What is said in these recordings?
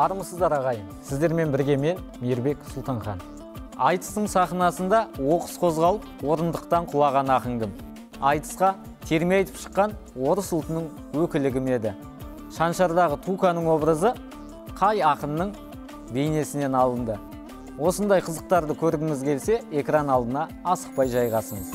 Армысыздар ағайын, сіздермен бірге мен Мейірбек Сұлтанхан. Айтыстың сахнасында оқыс қозғалып, орындықтан құлаған ақындым. Айтысқа терме айтып шыққан орыс ұлтының өкілі кім еді? Шаншардағы Туканың образы қай ақынның бейнесінен алынды? Осындай қызықтарды көргіңіз келсе, экран алдына асықпай жайғасыңыз.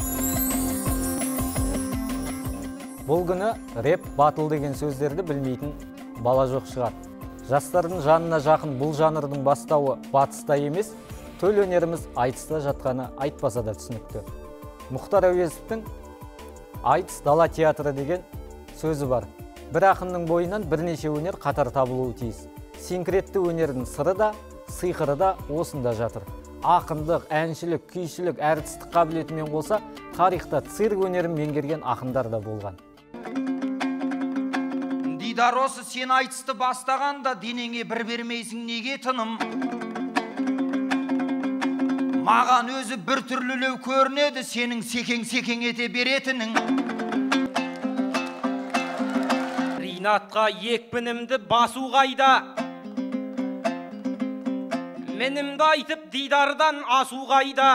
Бұл күні рэп батыл деген сөздерді білмейтін бала жоқ шығар. Жастардың жанына жақын бұл жанрдың бастауы батыста емес, төл өнеріміз айтыста жатқаны айтпаса да түсінікті. Мұхтар Әуезовтің айтыс дала театры деген сөзі бар. Бір ақынның бойынан бірнеше өнер қатар табылуы тиіс. Синкретті өнердің сыры да, сиқыры да осында жатыр. Ақындық, әншілік, күйшілік, әртістік қабілетімен қоса, тарихта цирк өнерін меңгерген ақындар да болған. Дидар, осы сен айтысты бастағанда денеңе бір бермейсің неге тыным? Маған өзі бір түрлілеу көрінеді сенің секең ете беретінің. Ринатқа екпінімді басу қайда? Менімді айтып Дидардан асу қайда?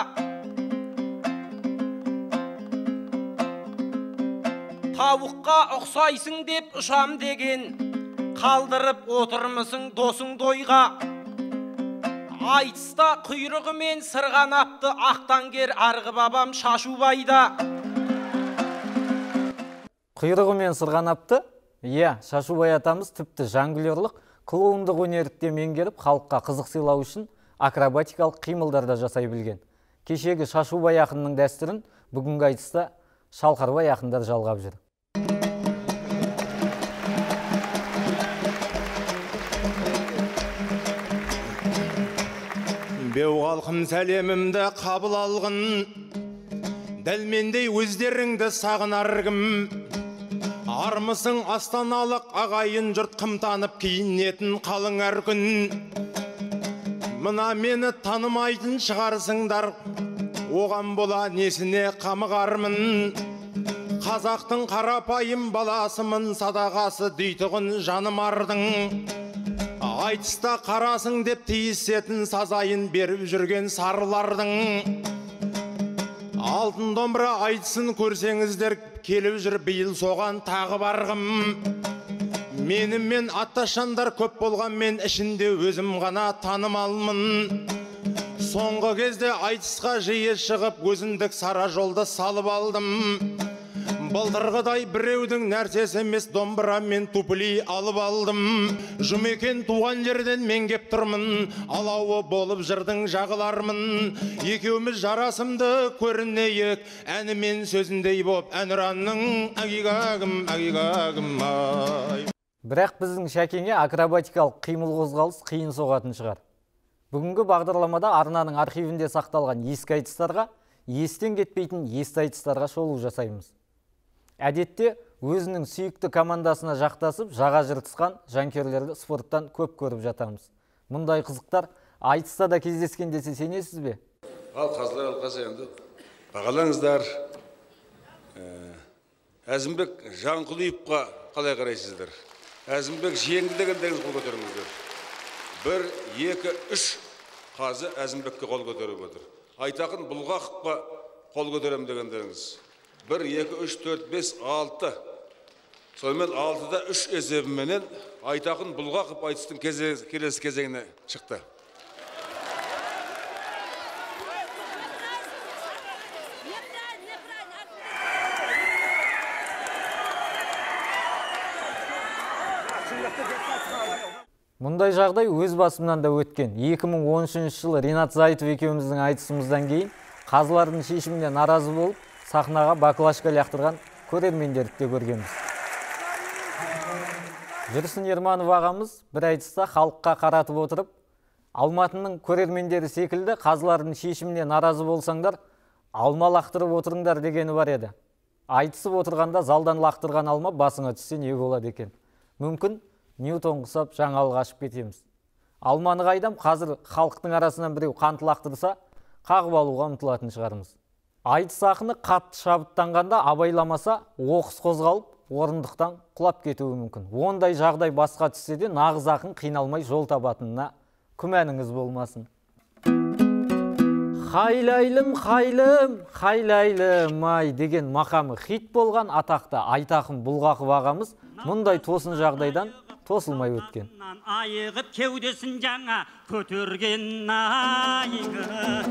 Тауыққа ұқсайсың деп ұшам деген, қалдырып отырмысың досың дойға. Айтыста құйрығымен сырғанапты ақтангер арғы бабам Шашубайда. Құйрығымен сырғанапты? Иә, Шашубай атамыз тіпті жонглерлық, клоундық өнерді меңгеріп, халыққа қызық сыйлау үшін акробатикалық қимылдарда жасай білген. Кешегі Шашубай ақынның дәстүрін бүгінгі айтыста Шалқарбай ақындар жалғап жүр. Беу қалқым сәлемімді қабыл алғын, дәлмендей өздеріңді сағынаргім. Армысың астаналық ағайын жұрт қымтанып кейінетін қалың әр күн. Мына мені танымайтын шығарсыңдар, оған бола несіне қамығармын. Қазақтың қарапайым баласымын, садағасы дейтұғын жаным ардың. Айтыста қарасың деп тиісетін сазайын беріп жүрген сарылардың. Алтын домбыра айтысын көрсеңіздер, келіп жүр биыл соған тағы барғым. Менімен атташандар көп болған, мен ішінде өзім ғана танымалмын. Соңғы кезде айтысқа жиі шығып, өзіндік сара жолды салып алдым. Былдырғыдай біреудің нәрсесі емес, домбыра мен тупли алып алдым. Жұмекен туған жерден мен кеп тұрмын, алауы болып жырдың жағылармын. Екеуміз жарасымды көрінейік, әні мен сөзіндей боп әнұранның әгигагым ай. Бірақ біздің Шәкеңе акробатикалық қимыл қозғалыс қиын соғатын шығар. Бүгінгі бағдарламада арнаның архивінде сақталған ескі айтыстарға, естен кетпейтін есті айтыстарға шолу жасаймыз. Әдетте өзінің сүйікті командасына жақтасып, жаға жыртысқан жанкерлерді спорттан көп көріп жатамыз. Мұндай қызықтар айтыста да кездескен десе сенесіз бе? Ал қазылар алқасы енді бағалаңыздар. Әзімбек Жанқұлиевқа қалай қарайсыздар? Әзімбек жеңді дегендеріңіз қол көтеріңіздер. 1, 2, 3 қазы Әзімбекке қол көтеріп отыр. Айтақын Бұлғақовқа қол көтерем дегендеріңіз. 1, 2, 3, 4, 5, 6. Сонымен 6-да 3 есебіменен Айтақын Бұлғақов айтыстың келесі кезеңіне шықты. Мұндай жағдай өз басымнан да өткен. 2013 жылы Ринат Зайтов екеуміздің айтысымыздан кейін қазылардың шешіміне наразы болып, сахнаға баклашка лақтырған көрермендерді де көргенбіз. Жүрсін Ерманов ағамыз бір айтыста халыққа қаратып отырып, Алматының көрермендері секілді қазылардың шешіміне наразы болсаңдар, алма лақтырып отырыңдар дегені бар еді. Айтысып отырғанда залдан лақтырған алма басыңа түссе не болады екен? Мүмкін Ньютон құсап жаңалық ашып кетеміз. Алманы қайдам, қазір халықтың арасынан біреу қант лақтырса, қағып алуға ұмтылатын шығармыз. Айтыс ақыны қатты шабыттанғанда абайламаса оқыс қозғалып, орындықтан құлап кетуі мүмкін. Ондай жағдай басқа түссе де нағыз ақын қиналмай жол табатынына күмәніңіз болмасын. Хайлайлым, хайлым, хайлайлым ай деген мақамы хит болған атақты Айтақын Бұлғақов ағамыз мұндай тосын жағдайдан тосылмай өткен. Айығып кеудесін жаңа көтерген айғы.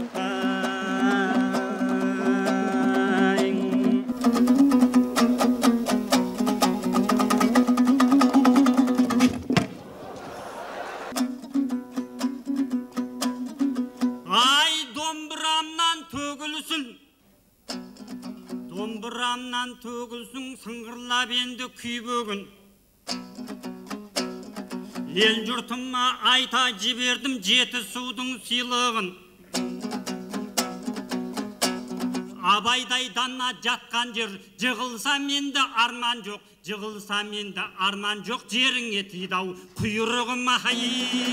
Домбырамнан төгілсін сыңғырлап енді күй бөгін. Ел жұртыма айта жібердім жеті судың сыйлығын. Абайдай дана жатқан жер, жығылсам енді арман жоқ, жығылсам енді арман жоқ, жеріңе тиді-ау құйрығым ай.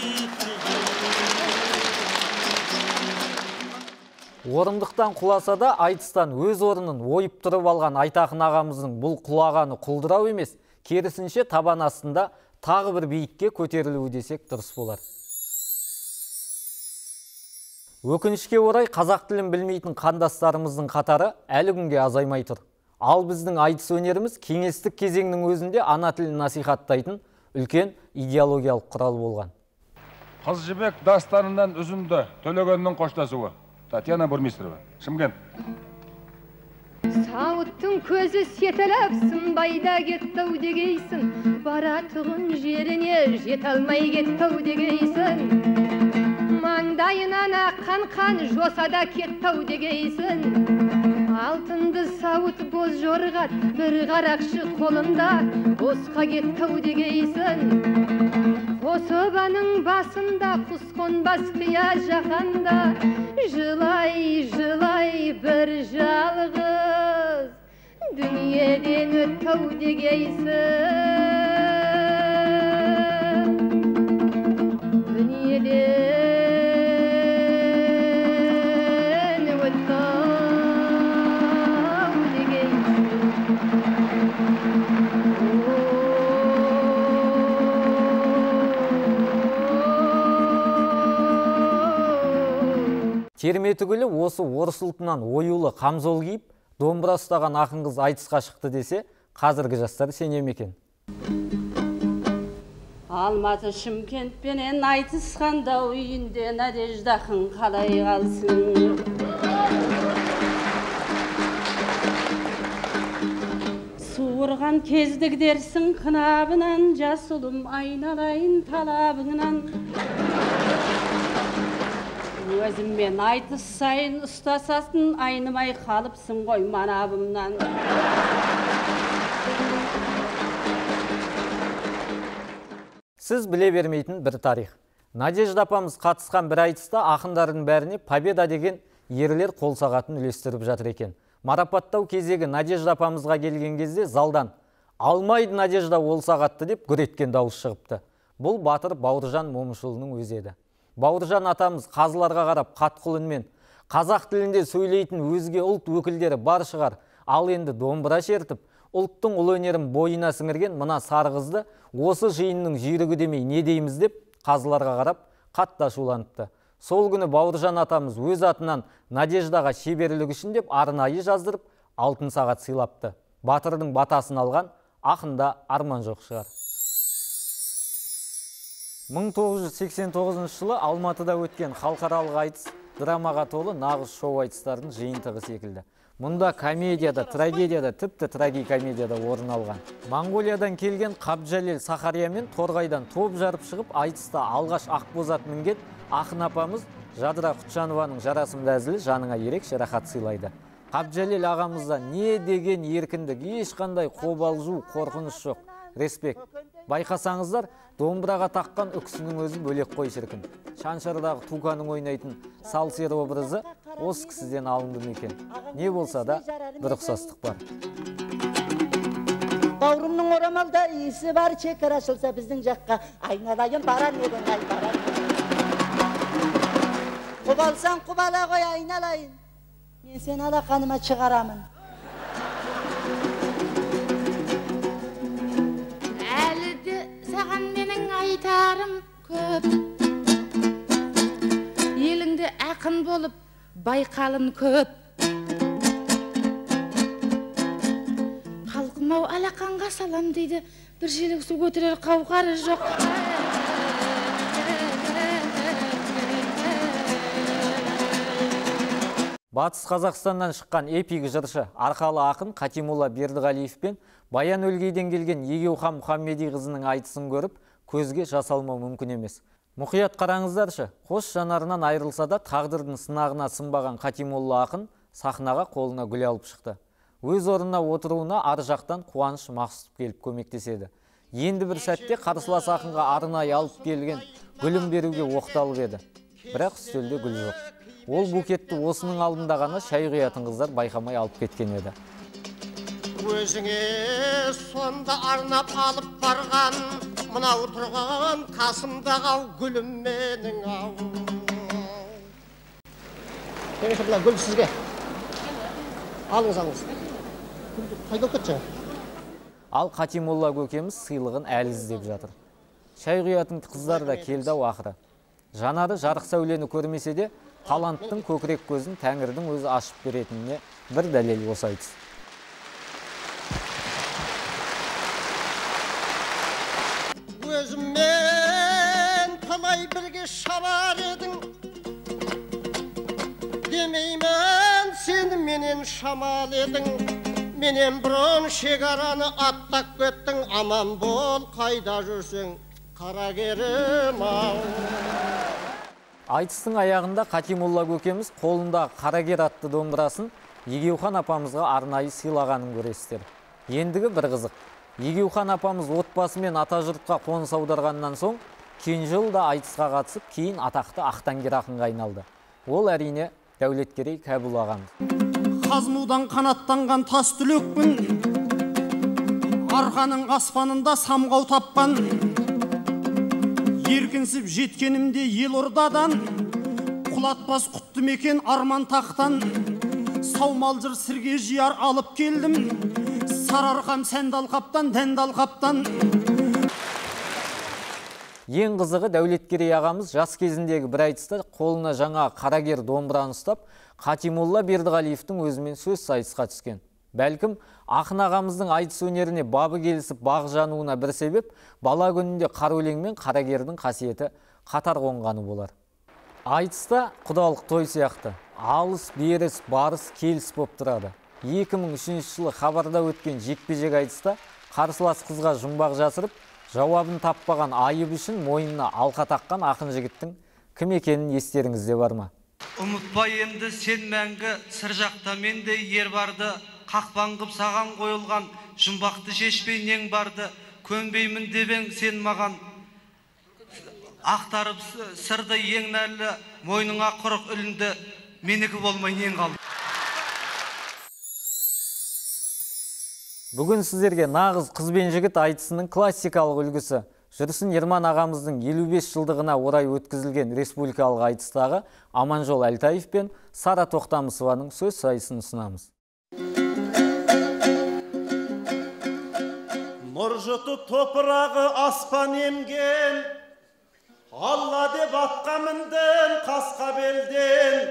Орындықтан құласа да айтыстан өз орнын ойып тұрып алған Айтақын ағамыздың бұл құлағаны құлдырау емес, керісінше табан астында тағы бір биікке көтерілуі десек дұрыс болар. Өкінішке орай қазақ тілін білмейтін қандастарымыздың қатары әлі күнге азаймай тұр. Ал біздің айтыс өнеріміз кеңестік кезеңнің өзінде ана тілін насихаттайтын үлкен идеологиялық құрал болған. Қыз жібек дастанынан үзінді Төлегеннің қоштасуы. Татьяна Бурмистрова, Шымкент. Сауыттың көзі сетіліп, сынбайда кеттау дегейсін, баратығын жеріне жете алмай кеттау дегейсін. Маңдайынан аққан қан жосада кеттау дегейсін. Алтынды сауыт боз жорғат, бір қарақшы қолында босқа кеттау дегейсін. Қособаның басында құс қонбас қия жақанда, жылай, жылай бір жалғыз дүниеден өттау дегейсін. Дүниеден өттау дегейсін. Терме түгілі осы орыс ұлтынан оюлы қамзол киіп, домбыра ұстаған ақын қыз айтысқа шықты десе, қазіргі жастар сене ме екен? Алматы Шымкентпенен айтысқанда үйінде Надежда ақын қалай қалсын. Суырған кездік дерсің қынабынан, жас ұлым айналайын талабыңнан. Өзіммен айтыс сайын ұстасасын, айнымай қалыпсың ғой манабымнан. Сіз біле бермейтін бір тарих. Надежда апамыз қатысқан бір айтыста ақындардың бәріне победа деген ерлер қол сағатын үлестіріп жатыр екен. Марапаттау кезегі Надежда апамызға келген кезде залдан «Алмайды Надежда ол сағатты» деп гүр еткен дауыс шығыпты. Бұл батыр Бауыржан Момышұлының өзі еді. Бауыржан атамыз қазыларға қарап қатқыл үнмен қазақ тілінде сөйлейтін өзге ұлт өкілдері бар шығар, ал енді домбыра шертіп, ұлттың ұлы өнерін бойына сіңірген мына сары қызды осы жиынның жүйрігі демей не дейміз деп қазыларға қарап қатты ашуланыпты. Сол күні Бауыржан атамыз өз атынан Надеждаға шеберлігі үшін деп арнайы жаздырып, алтын сағат сыйлапты. Батырдың батасын алған ақында арман жоқ шығар. 1989 жылы Алматыда өткен халықаралық айтыс драмаға толы нағыз шоу айтыстардың жиынтығы секілді. Мұнда комедияда, трагедияда, тіпті трагикомедияда орын алған. Монғолиядан келген Қабжалел Сахария мен Торғайдан топ жарып шығып, айтыста алғаш ақбозат мінген ақын апамыз Жадыра Құтжанованың жарасымды әзілі жаныңа ерекше рахат сыйлайды. Қабжалел ағамызда не деген еркіндік, ешқандай қобалжу, қорқыныш жоқ. Респект. Байқасаңыздар, домбыраға таққан үкісінің өзі бөлек қой шіркін. Шаншардағы Туканың ойнайтын Салсер образы осы кісіден алынды екен. Не болса да бір ұқсастық бар. Бауырымның орамалда иісі бар, шекара ашылса біздің жаққа айналайын барар едім, ай барар. Құбалсаң құбала ғой айналайын, мен сен алақаныма шығарамын. байқалын көп. Қалқымау алақанға салам дейді, бір желік су көтерер қауқары жоқ. Батыс Қазақстаннан шыққан эпик жыршы арқалы ақын Қатимолла Бердіғалиев пен Баян Өлгейден келген Егеухан Мұхаммеди қызының айтысын көріп, көзге жас алмау мүмкін емес. Мұқият қараңыздаршы, қос жанарынан айырылса да тағдырдың сынағына сынбаған Қатимолла ақын сахнаға қолына гүл алып шықты. Өз орнына отыруына ар жақтан Қуаныш Мақсұтов келіп көмектеседі. Енді бір сәтте қарсылас ақынға арнайы алып келген гүлін беруге оқталып еді. Бірақ үстелде гүл жоқ. Ол букетті осының алдында ғана шай құятын қыздар байқамай алып кеткен еді. Өзіңе сонда арнап алып барған, мынау тұрған қасымдағы ау гүлім менің ау. Кеңесі бұлар гүл сізге. Алыңыз. Қайда кетсең? Ал Қатимолла көкеміз сыйлығын әлі іздеп жатыр. Шай құятын қыздар да келді ау ақыры. Жанары жарық сәулені көрмесе де, таланттың көкірек көзін Тәңірдің өзі ашып беретініне бір дәлел осы айтыс. Өзіммен талай бірге шабар едің, демеймін сені менен шамал едің, менен бұрын шекараны аттап кеттің, аман бол қайда жүрсең, қарагерім ау. Айтыстың аяғында Қатимолла көкеміз қолында қарагер атты домбырасын Егеухан апамызға арнайы сыйлағанын көресіздер. Ендігі бір қызық. Егеухан апамыз отбасымен атажұртқа қоныс аударғаннан соң, кенже ұлда айтысқа қатысып, кейін атақты ақтаңгер ақынға айналды. Ол әрине Дәулеткерей Кәбіл ағамыз. Қазмудан қанаттанған тас түлекпін, арқаның аспанында самғау тапқан, еркінсіп жеткенімде Елордадан, құлатпас құтты мекен арман тақтан, саумалжыр сірге жияр алып келдім, сарарқам сәндалқаптан, дәндалқаптан. Ең қызығы Дәулеткерей ағамыз жас кезіндегі бір айтыста қолына жаңа қарагер домбыраны ұстап, Қатимолла Бердіғалиевтің өзімен сөз сайысқа түскен. Бәлкім, ақын ағамыздың айтыс өнеріне бабы келісіп бағы жануына бір себеп, бала күнінде қара өлең мен қарагердің қасиеті қатар қонғаны болар. Айтыста құдалық той сияқты, алыс, беріс, барыс, келіс боп тұрады. 2003 жылы Хабарда өткен жекпе-жек айтыста қарсылас қызға жұмбақ жасырып, жауабын таппаған айып үшін мойнына алқа таққан ақын жігіттің кім екенін естеріңізде бар ма? Ұмытпай енді сен мәңгі, сыр жақта менде ер барды, қақпан қып саған қойылған, жұмбақты шешпей нең барды, көнбеймін дебең сен маған, ақтарып сырды ең нәрлі, мойныңа құрық үлінді, менікі болмай нең қалды. Бүгін сіздерге нағыз қыз бен жігіт айтысының классикалық үлгісі Жүрсін Ерман ағамыздың 55 жылдығына орай өткізілген республикалық айтыстағы Аманжол Әлтаев пен Сара Тоқтамысованың сөз сайысын ұсынамыз. Нұр жұты топырағы аспан емген, Алла деп атқа міндім қасқа белден,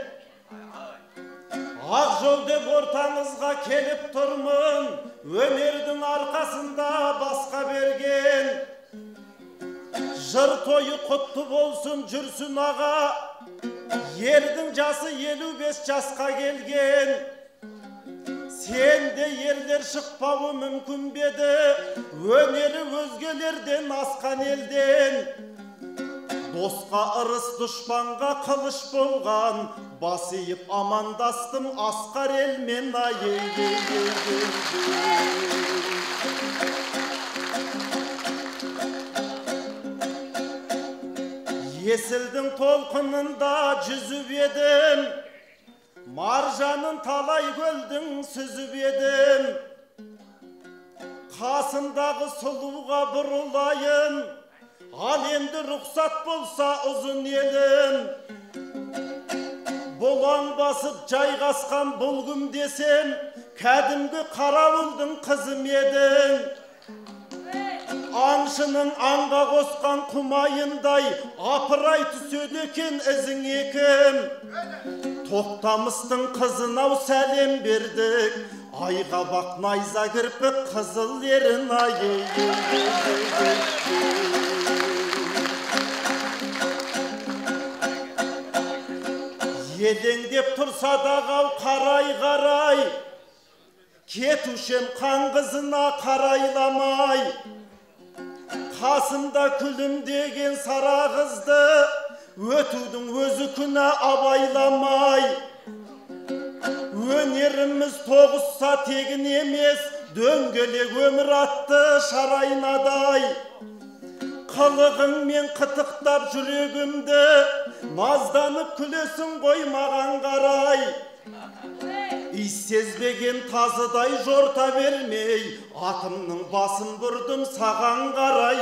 ақ жол деп ортаңызға келіп тұрмын, өнердің арқасында басқа берген. Жыр тойы құтты болсын жүрсін аға, ердің жасы 55 жасқа келген. Сенде ерлер шықпауы мүмкін беді, өнері өзгелерден асқан елден. Досқа ырыс, дұшпанға қылыш болған, басиып амандастым асқар елмен Есілдің толқынында жүзіп едім, маржанын талай көлдің сүзіп едім. Қасындағы сұлуға бұрылайын, ал енді рұқсат болса ұзын елім. Бұлаң басып жайғасқан бұлғым десем, кәдімгі қарауылдың қызым едің. Аңшының аңға қосқан құмайындай, апырай түседі екен ізің екім. Тоқтамыстың қызынау сәлем бердік, айға бақ найза кірпік қызыл ерін ай. Елеңдеп тұрса дағау қарай-қарай, кетушем қан қызына қарайламай, қасымда күлімдеген сара қызды, өтудің өзі күні абайламай. Өнеріміз тоғызса тегін емес, дөңгелек өмір атты шарайнадай. Қылығыңмен қытықтап жүрегімді, назданып күлесің ғой маған қарай. Иссезбеген тазыдай жорта бермей, атымның басын бұрдым саған қарай.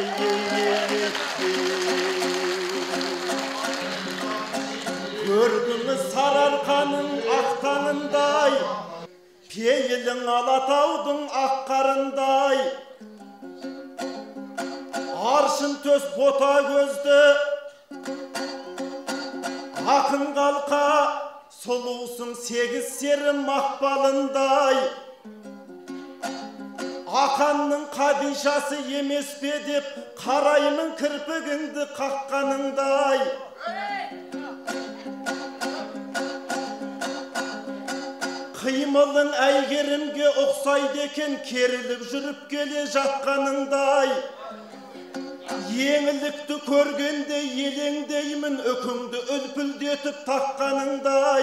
Көрдіңіз сарыарқаның ақтаңындай, пейілің Алатаудың аққарындай. Аршын төс бота көзді, ақын қалқа, сұлусың сегіз серім мақпалындай. Ақанның қадишасы емес пе деп, қараймын кірпігіңді қаққаныңдай. Қимылың әйгерімге ұқсайды екен, керіліп жүріп келе жатқаныңдай. Еңілікті көргенде елеңдеймін, үкіңді үлпілдетіп таққаныңдай.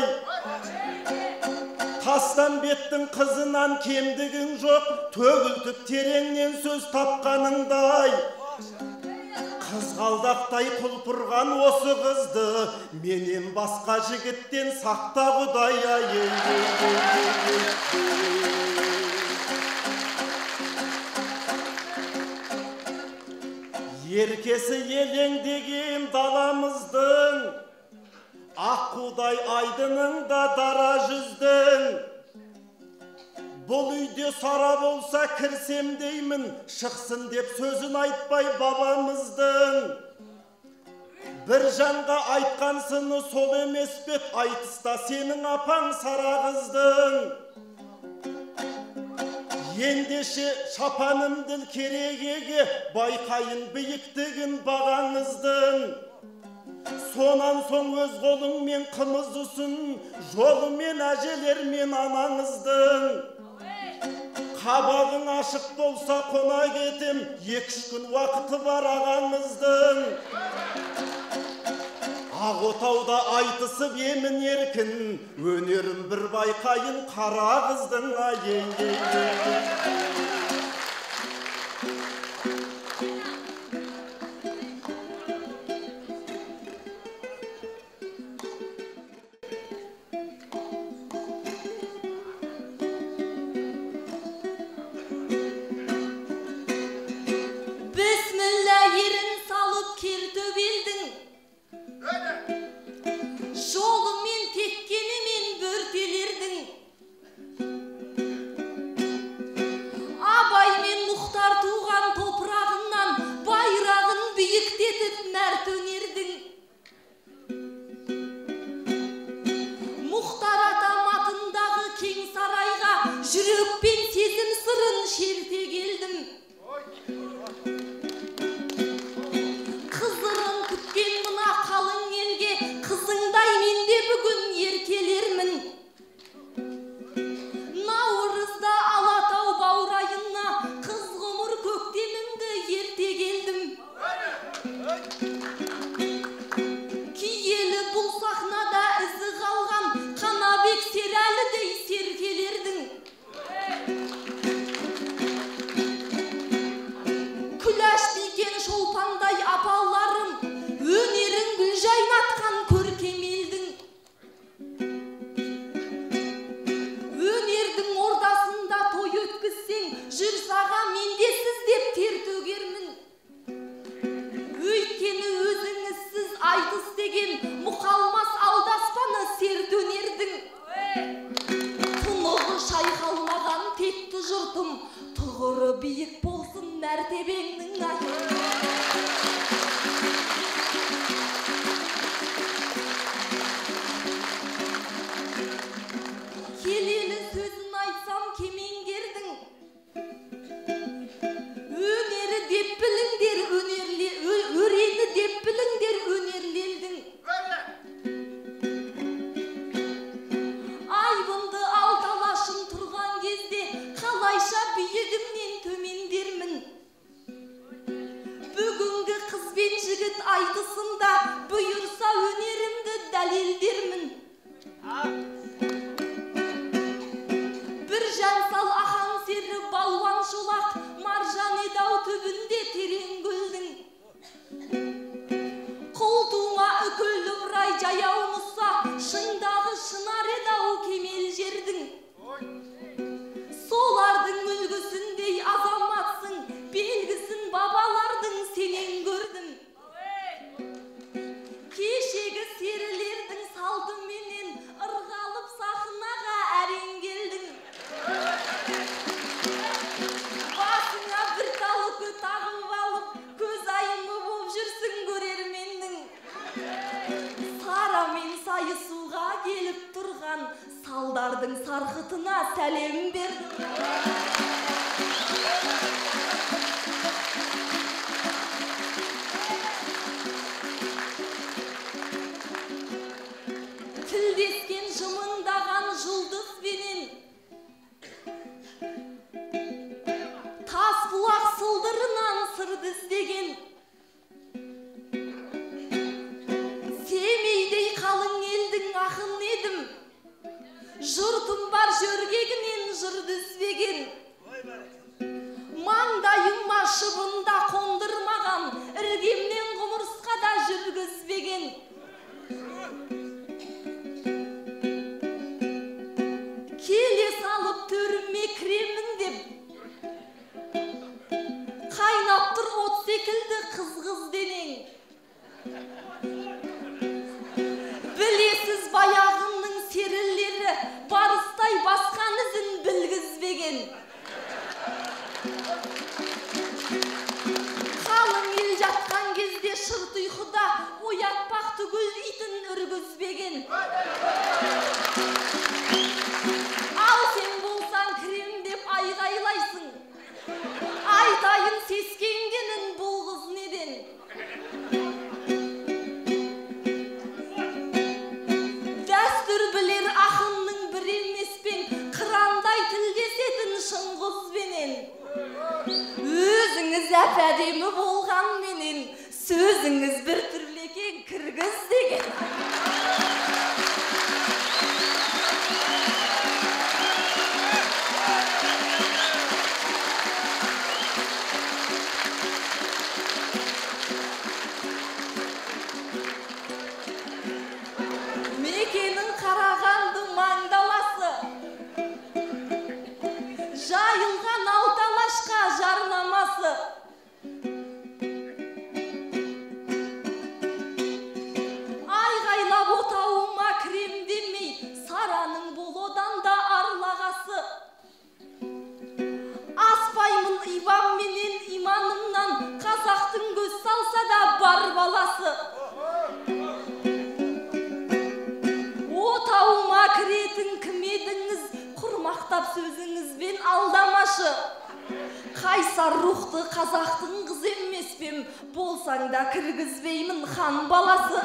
Тастанбеттің қызынан кемдігің жоқ, төгілтіп тереңнен сөз тапқаныңдай. Қызғалдақтай құлпырған осы қызды, менен басқа жігіттен сақта Құдай. Еркесі елеңдеген даламыздың, аққудай айдыныңда дара жүздің. Бұл үйде сара болса кірсем деймін, шықсын деп сөзін айтпай бабамыздың. Бір жанға айтқан сыны сол емес бет, айтыста сенің апаң сара қыздың. Ендеше шапанымдыл керегеге, байқайын биіктігін бағаңыздың. Сонан соң өз қолыңмен қымыз ұсын, жолымен әжелермен анаңыздың. Қабағың ашық болса қона кетем, 2-3 күн уақыты бар ағаңыздың. Ағотауда айтысып емін еркін, өнерім бір байқайын қара қыздың. Жүрекпен сезім сырын шерте келдім. Қызырын күткен мына қалың елге, қызыңдай менде бүгін еркелермін. Наурызда Алатау баурайына, қыз ғұмыр көктемімді ерте келдім. Киелі бұл сахнада ізі қалған, Қанабек Серәлідей серкелердің. Күләш бикен шолпандай апаларым, өнерін гүл жайнатқан көркем елдің. Өнердің ордасында той өткізсең, жүр саға мендесіз деп тер төгермін. Өйткені өзіңізсіз айтыс деген мұқалмас алдаспаны серт өнердің. Тұнығы шайқалмаған текті жұртым, тұғыры биік болсын мәртебеңнің айы. Жастардың сарқытына сәлем бердім. Тілдескен жымыңдаған жұлдызбенен, тас бұлақ сылдырынан сырды іздеген, Семейдей қалың елдің ақын едім, жұртым бар жөргегінен жырды үзбеген, маңдайыма шыбында қондырмаған, іргемнен құмырсқа да жүргізбеген. Келе салып төріме кіремін деп, қайнап тұр от секілді қыз денең. Білесіз баяғының серілері, барыстай басқан ізін білгізбеген. Қалың ел жатқан кезде шырт ұйқыда, оятпақ түгіл итін үргізбеген. Ал сен болсаң кірем деп айғайлайсың, айтайын сескенгенін бұл қыз неден? Дәстүр білер ақынның бір емеспен, қырандай тілдесетін шыңғызбенен. Өзіңіз әп-әдемі болғанменен, сөзіңіз бір түрлеген кіргіз деген. Мекенің Қарағанды маңдаласы, жайылған алталашқа жарнамасы. Айғайлап отауыма кірем демей, сараның бұл одан да арлағасы. Аспаймын ибам менен иманымнан, қазақтың көз салса да бар баласы. Отауыма кіретін кім едіңіз, құрмақтап сөзіңізбен алдамашы. Қайсар рухты қазақтың қыз емеспем, болсаң да кіргізбеймін хан баласы.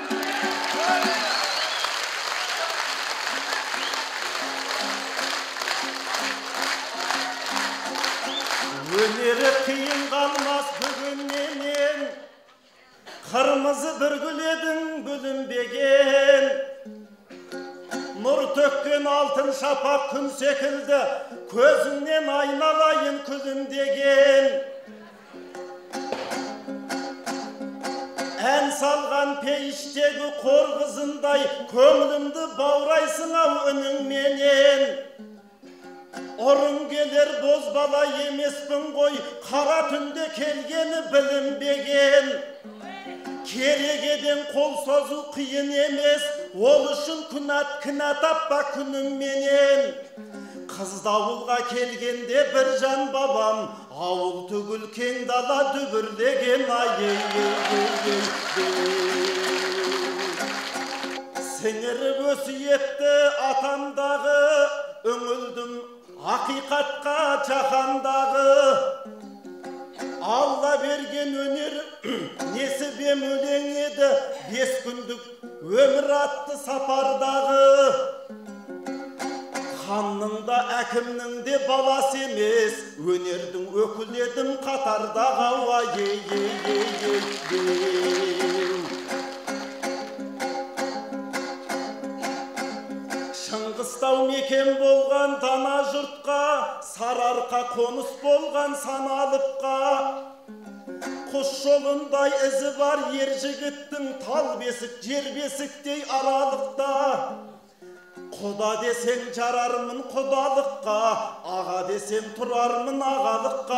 Өнері қиын қалмас бүгіннен, қырмызы бір гүледің бүлінбеген. Нұр төккен алтын шапақ күн секілді, көзіңнен айналайын күлімдеген. Ән салған пейіштегі қор қызындай, көңілімді баурайсың ау үніңменен. Орын келер бозбала емеспін ғой, қара түнде келгені білінбеген. Керегеден қол созу қиын емес, ол үшін кінә таппа күнімменен. Қыз дауылға келгенде бір жан бабам, ауыл түгіл кең дала дүбірлеген. Сіңіріп өсиетті атамдағы, үңілдім ақиқатқа жаһандағы. Алла берген өнер несібем өлең еді, 5 күндік өмір атты сапардағы. Ханның да әкімнің де баласы емес, өнердің өкілі едім қатардағы. Шыңғыстау мекен болған дана жұртқа, Сарыарқа қоныс болған саналыпқа. Құс жолындай ізі бар ер жігіттің, тал бесік, жер бесіктей аралықта. Құда десең жарармын құдалыққа, аға десең тұрармын ағалыққа.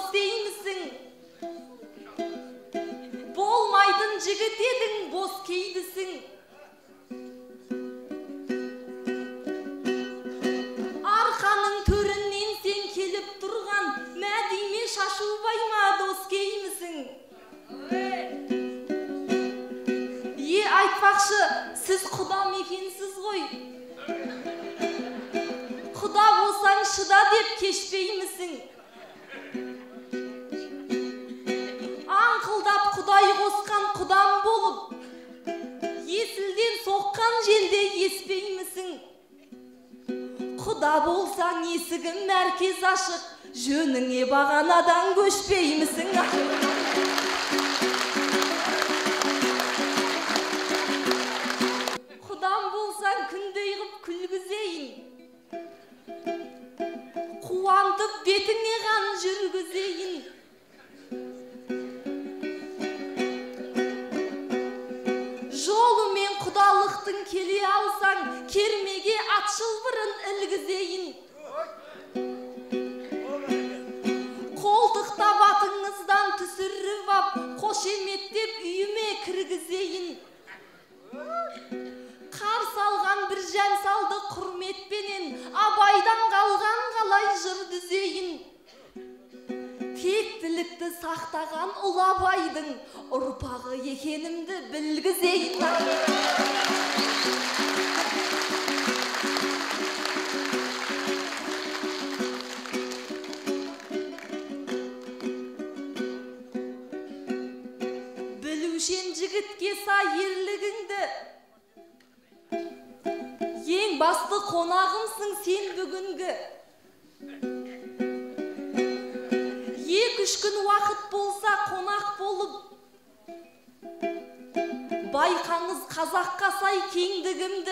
Жігіт едің бос кейді шыда деп кешпеймісің? Аңқылдап құдай қосқан құдам болып, есілден соққан желде еспеймісің? Құда болсаң есігім мәркез ашық, жөніңе бағанадан көшпеймісің? Құдам болсаң күндей қып күлгізейін, қуантып бетіңе қан жүргізейін. Жолымен құдалықтың келе алсаң, кермеге атшыл бұрын ілгізейін. Қолтықтап атыңыздан түсіріп ап, қошеметтеп үйіме кіргізейін. Қарсы алған бір жәмсалды құрметпенен, абайдан қалған қалай жыр дүзейін. Тектілікті сақтаған ұл абайдың ұрпағы екенімді білгізейін. Білушен жігітке сай ерлігіңді, ең басты қонағымсың сен бүгінгі. 2-3 күн уақыт болса қонақ болып, байқаңыз қазаққа сай кеңдігімді.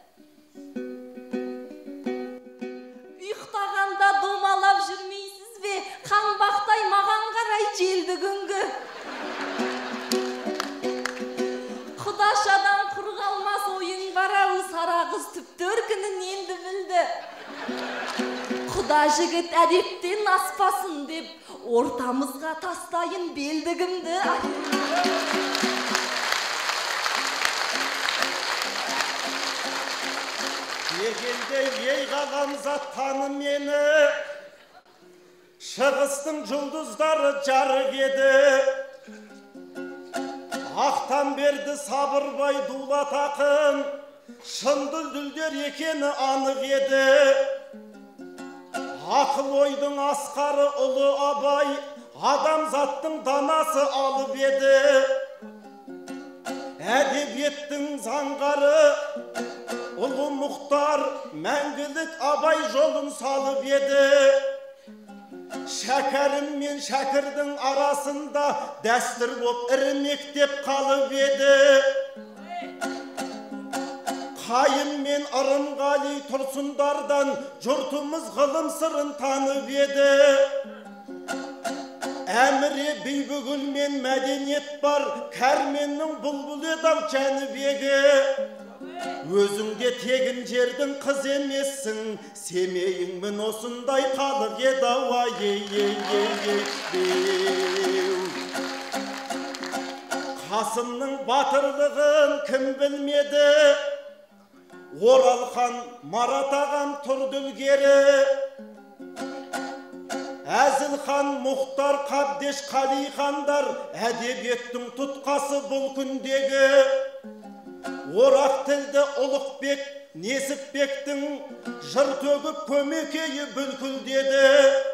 Ұйықтағанда домалап жүрмейсіз бе, қаңбақтай маған қарай желдігіңгі. Құдашадан құр қалмас ойың барау, сарағыз түптөркінін енді білді. Құда жігіт әдептен аспасын деп, ортамызға тастайын белдігімді. Егенде ей ғаламзат таны мені, шығыстың жұлдыздары жарық еді. Ақтан берді сабырбай дулат ақын, шын дүлдүлдер екені анық еді. Ақыл ойдың асқары ұлы абай, адамзаттың данасы алып еді. Әдебиеттің заңғары ұлы Мұхтар, мәңгілік абай жолын салып еді. Шәкәрім мен шәкірдің арасында дәстүр боп ірі мектеп қалып еді. Қайым мен Ырымғали Тұрсындардан жұртымыз ғылым сырын танып еді. Әміре Бейбігүл мен мәдениет бар, Кәрменнің бұлбұл еді-ау Жәнібегі. Өзіңде тегін жердің қыз емессің, семейіңмін осындай халық еді-ау. Қасымның батырлығын кім білмеді, Оралхан Марат ағам тұрды ілгері. Әзілхан Мұхтар Қабдеш Қалихандар әдебиеттің тұтқасы бұл күндегі. Орақ тілді Ұлықбек Несіпбектің жыр төгіп көмекейі бүлкілдеді.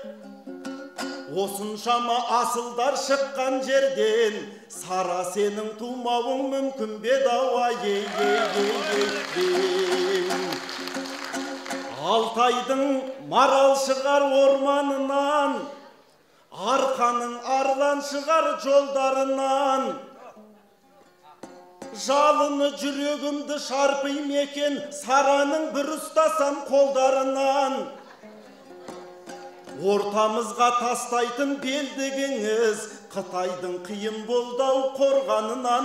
Осыншама асылдар шыққан жерден сара сенің тумауың мүмкін беді-ау. Алтайдың марал шығар орманынан, арқаның арлан шығар жолдарынан. Жалыны жүрегімді шарпым екен, сараның бір ұстасам қолдарынан. Ортамызға тастайтын белдігіңіз, Қытайдың қиын болдау қорғанынан.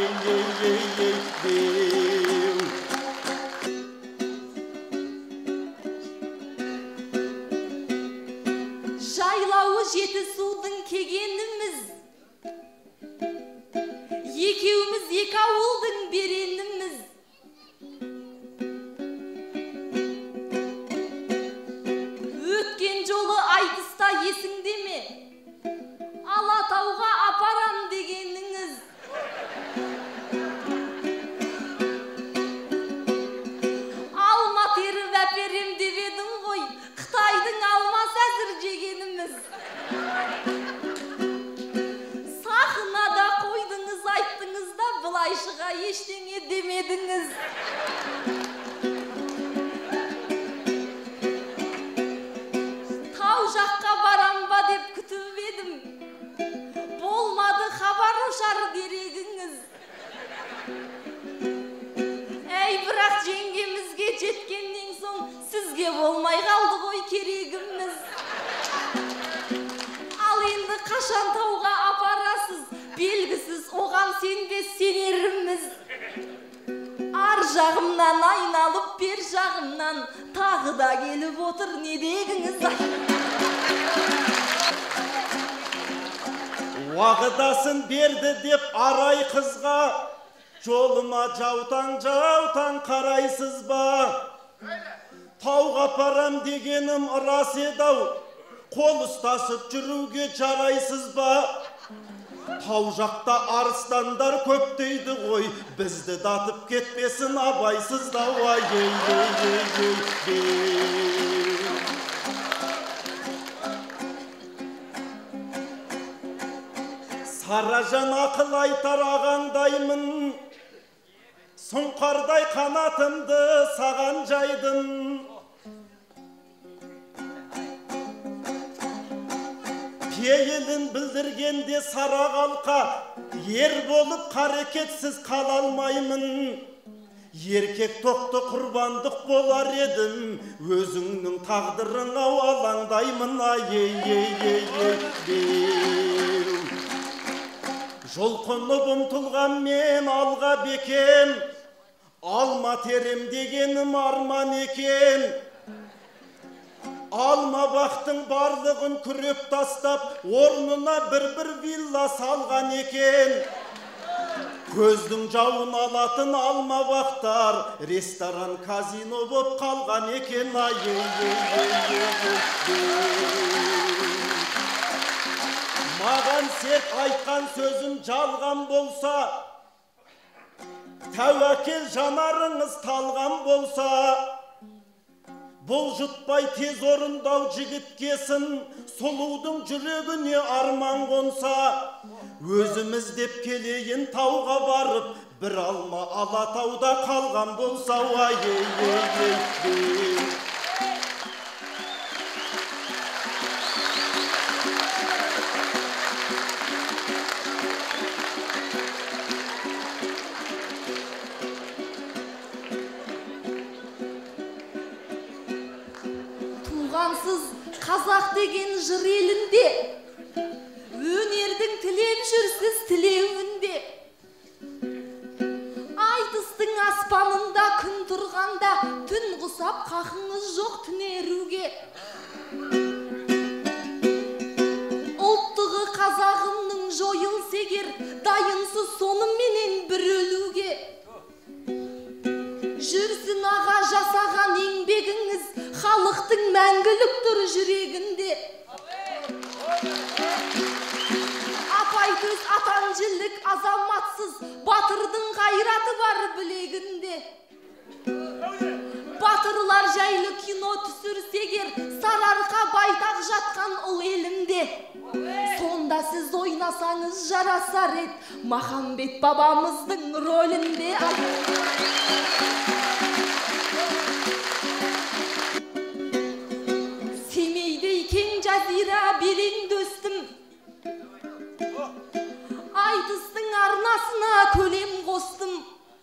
Жайлауы жеті судың кегеніміз, екеуміз екі ауылдың береніміз. Өткен жолы айтыста есіңде ме? Алатауға апарам дегеніңіз. Алма теріп әперем деп едің ғой, Қытайды едіңіз. Тау жаққа барам ба деп күтіп едім. Болмады хабар ошар дерегіңіз. Әй, бірақ жеңгемізге жеткеннен соң сізге болмай қалды ғой керегіміз. Ал енді қашан тауға апарасыз, белгісіз оған сенбес сенеріміз. Ар жағымнан айналып, бер жағымнан тағы да келіп отыр не дегіңіз. Уағыдасын берді деп арай қызға, жолыма жаутаң қарайсыз ба? Тауға апарам дегенім рас еді-ау, қол ұстасып жүруге жарайсыз ба? Тау жақта арыстандар көп дейді ғой, бізді датып кетпесін абайсыздау. Саражан ақыл айтар ағаңдаймын, сұңқардай қанатымды саған жайдым. Пейілін білдіргенде сара қалқа, ер болып қарекетсіз қала алмаймын. Еркек тоқты құрбандық болар едім, өзіңнің тағдырыңа алаңдаймын. Жолқынып ұмтылған мен алға бекем, алма терем дегенім арман екен. Алма бақтың барлығын күреп тастап, орнына бір вилла салған екен. Көздің жауын алатын алма бақтар, ресторан, казино боп қалған екен. Маған сен айтқан сөзім жалған болса, тәуекел жанарыңыз талған болса, бұл жұтпай тез орындау жігіткесін, сұлудың жүрегіне арман қонса, өзіміз деп келейін тауға барып, бір алма Алатауда қалған болса. Туғансыз қазақ деген жыр елінде, өнердің тілеп жүрсіз тілеуінде. Айтыстың аспанында күн тұрғанда, түн құсап қақыңыз жоқ түнеруге. Ұлттығы қазағымның жойылса егер, дайынсыз сонымен бір өлуге. Жүрсін аға жасаған еңбегіңіз, халықтың мәңгілік тұр жүрегінде. Апай төс атан жілік азаматсыз, батырдың қайраты бар білегінде. Батырлар жайлы кино түсірсегер, Сарыарқа байтақ жатқан ұл елімде. Сонда сіз ойнасаңыз жарасар ед, Махамбет бабамыздың рөлінде. Семейдей кең жазира белең дөстім, айтыстың арнасына көлем қостым.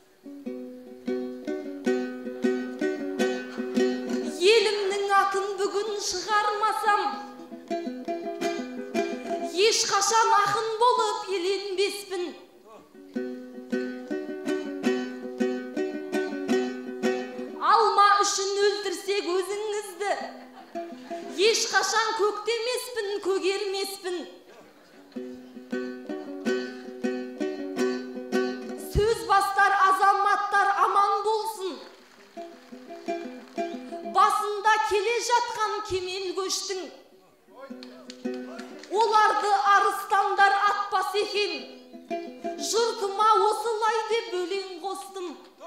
Елімнің атын бүгін шығармасам, ешқашан ақын болып еленбеспін. Алма үшін өлтірсек өзіңізді, ешқашан көктемеспін, көгермеспін. Сөз бастар азаматтар аман болсын, басында келе жатқан кемел көштің. Оларды арыстандар атпас екен, жұртыма осылай деп өлең қостым.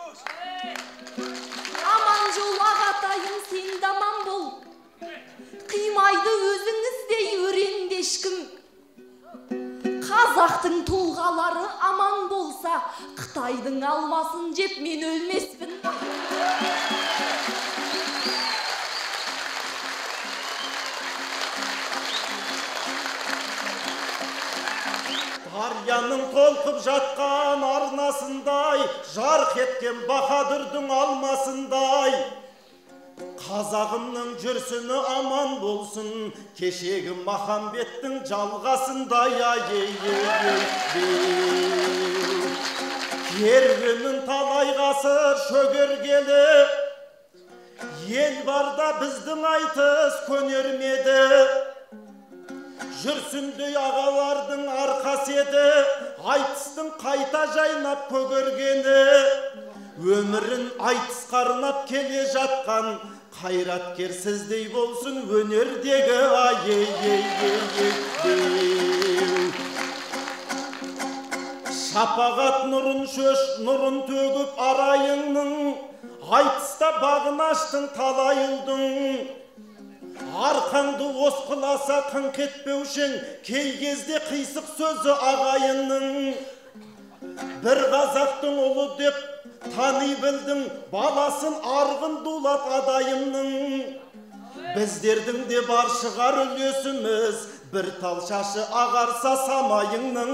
Аман жол ағатайым, сен даман бол, қимайды өзіңіздей өренде ешкім. Қазақтың тұлғалары аман болса, Қытайдың алмасын жеп мен өлмеспін. Дарияның толқып жатқан арнасындай, жарқ еткен баһадүрдің алмасындай, қазағымның жүрсіні аман болсын, кешегі Махамбеттің жалғасындай. Керуеннің талай ғасыр шөгергелі, ел барда біздің айтыс көнермеді. Жүрсіндей ағалардың арқасы еді, айтыстың қайта жайнап көгергені. Өмірін айтыс қарнап келе жатқан қайраткер сіздей болсын өнердегі. Шапағат нұрын шөш нұрын төгіп арайыңның, айтыста бағын аштың талай ұлдың. Арқаңды осқыласа қыңқ етпеушің, кей кезде қисық сөзі ағайынның. Бір қазақтың ұлы деп тани білдің, баласын арғын дулат адайымның. Біздердің де бар шығар үлесіміз, бір тал шашы ағарса самайыңның.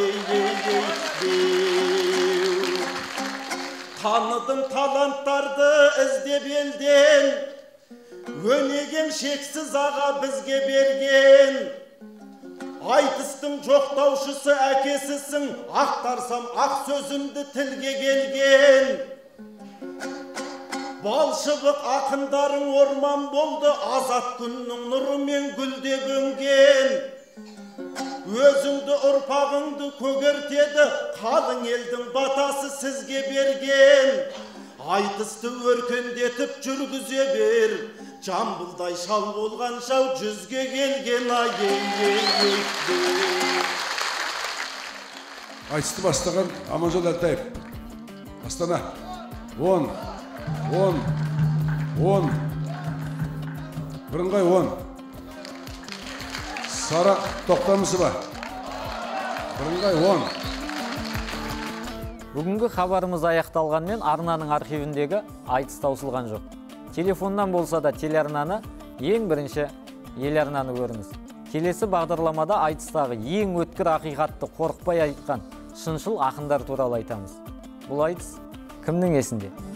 Таныдың таланттарды іздеп елден, өнегем шексіз аға бізге берген. Айтыстың жоқтаушысы әкесісің, ақтарсам ақ сөзімді тілге келген. Балшыбық ақындарың орман болды, азат күннің нұрымен гүлдеп өнген. Өзіңді ұрпағыңды көгертеді, қалың елдің батасы сізге берген. Айтысты өркендетіп жүргізе бер, жамбылдай шал болған жау жүзге келген. Айтысты бастаған Аманжол Әлтаев. Астана. 10. Бірыңғай 10. Сара Тоқтамысова. Бірыңғай 10. Бүгінгі хабарымыз аяқталғанмен арнаның архивіндегі айтыс таусылған жоқ. Телефоннан болса да телеарнаны ең бірінші еларнаны көріңіз. Келесі бағдарламада айтыстағы ең өткір ақиқатты қорықпай айтқан шыншыл ақындар туралы айтамыз. Бұл айтыс кімнің есінде?